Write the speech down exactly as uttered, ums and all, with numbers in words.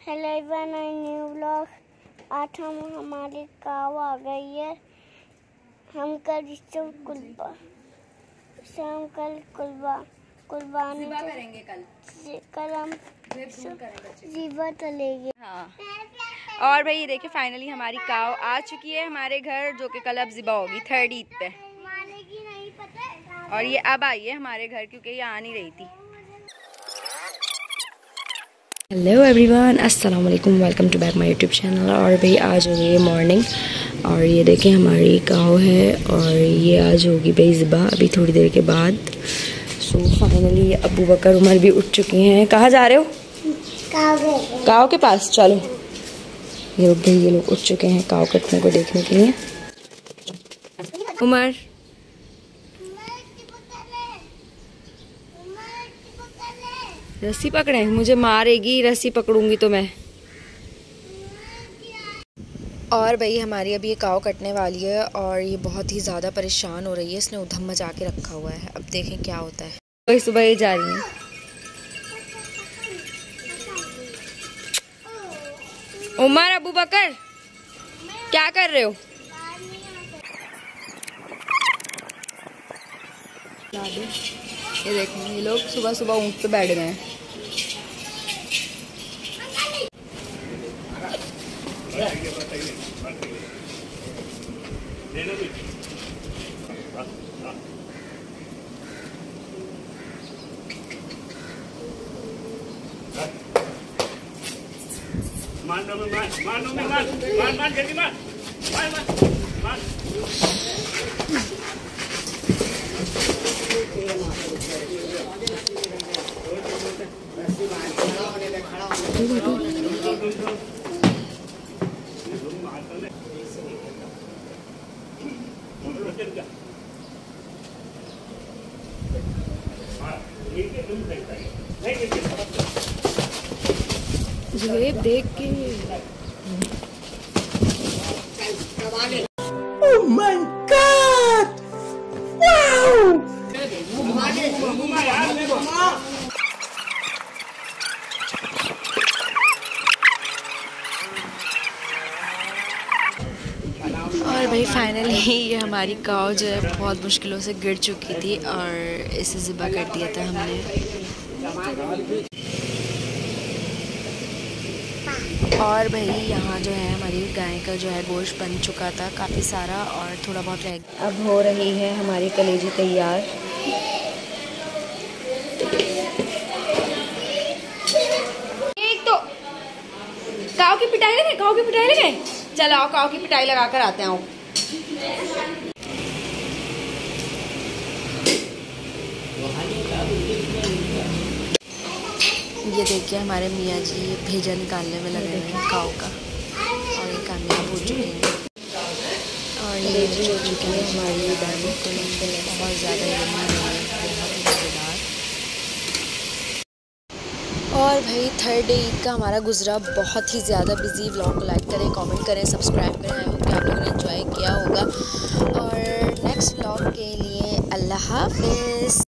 Hello everyone, new vlog. आज हम हमारी काव आ गई है। हम कल इससे कुलबा हम कल कुलबा कुर्बानी करेंगे। कल कल हम जीवा चलेंगे। हाँ, और भाई ये देखिए फाइनली हमारी काव आ चुकी है हमारे घर, जो कि कल अब ज़िबा होगी थर्ड ईद पे। और ये अब आई है हमारे घर क्योंकि ये आ नहीं रही थी। हेलो एवरीवन, अस्सलाम वालेकुम, welcome to back my YouTube channel. और भाई आज हो गई है मॉर्निंग और ये देखें हमारी काव है और ये आज होगी भाई ज़िबा अभी थोड़ी देर के बाद। सो फाइनली अबू बकर उमर भी उठ चुके हैं। कहाँ जा रहे हो? काव काव के पास। चलो ये लोग भाई ये लोग उठ चुके हैं काव कटने को देखने के लिए। उमर रस्सी पकड़े, मुझे मारेगी रस्सी पकड़ूंगी तो मैं। और भाई हमारी अभी ये काव कटने वाली है और ये बहुत ही ज़्यादा परेशान हो रही है। इसने उधम मचा के रखा हुआ है। अब देखें क्या होता है। वही सुबह ही जा रही है। उमर, अबू बकर क्या कर रहे हो? ये देखें ये लोग सुबह सुबह ऊँट पे बैठ गए हैं। मान मान मान मान मान मान जल्दी मान मान मान जुएब देख के Oh my God! Wow! और भाई फाइनली ये हमारी काव जो है बहुत मुश्किलों से गिर चुकी थी और इसे ज़िबा कर दिया था हमने। और भाई यहाँ जो है हमारी गाय का जो है गोश्त बन चुका था काफ़ी सारा और थोड़ा बहुत रह गया। अब हो रही है हमारी कलेजी तैयार। एक तो काव की पिटाई लगे काव की पिटाई लगे चलो आओ काव की पिटाई लगा कर आते हैं। आओ ये देखिए हमारे मियाँ जी भेजा निकालने में लगे हुए हैं काव का और ये कामयाब हो चुके हैं। और ये जो चुकी है हमारी दानी बहुत ज़्यादा यम्मी है, बहुत ही मज़ेदार। और भाई थर्ड डे ईद का हमारा गुजरा बहुत ही ज़्यादा बिजी। व्लॉग को लाइक करें, कमेंट करें, सब्सक्राइब करें। आई होप कि आप लोगों ने एंजॉय किया होगा। और नेक्स्ट व्लॉग के लिए अल्लाह हाफिज़।